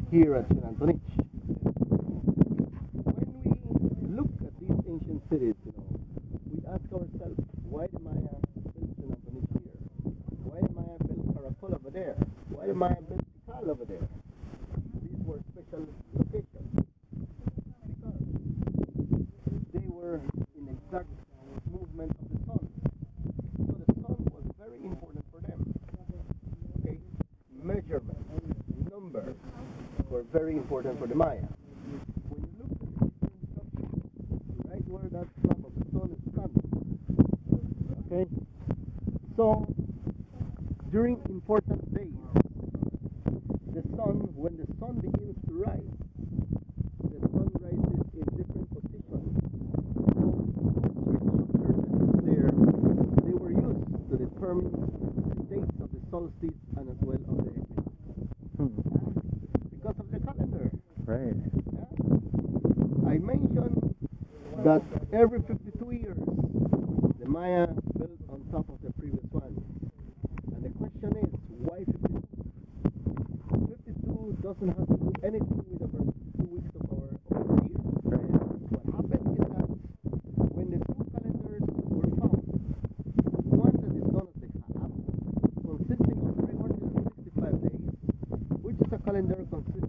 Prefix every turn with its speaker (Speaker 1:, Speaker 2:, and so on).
Speaker 1: here at Chinantonich. When we look at these ancient cities, we ask ourselves, why the Maya built Chinantonich here? Why the Maya built Caracol over there? Why the Maya built Tikal over there? These were special locations because they were in exact movement of the sun. So the sun was very important for them. Okay, measurements, numbers were very important for the Maya. When you look at the eastern structure, right where that flag of the sun is standing, okay, so during important days, when the sun begins to rise, the sun rises in different positions. So three structures that is there, they were used to determine the dates of the solstice and as well of the eclipse. Because of the calendar.
Speaker 2: Right.
Speaker 1: I mentioned that every 52 years, the Maya built on top of the previous one. And the question is, why 52? 52 doesn't have to do anything with our 2 weeks of our year.
Speaker 2: Right.
Speaker 1: What happened is that when the two calendars were found, one that is known as the Kaab, consisting of 365 days, which is a calendar consisting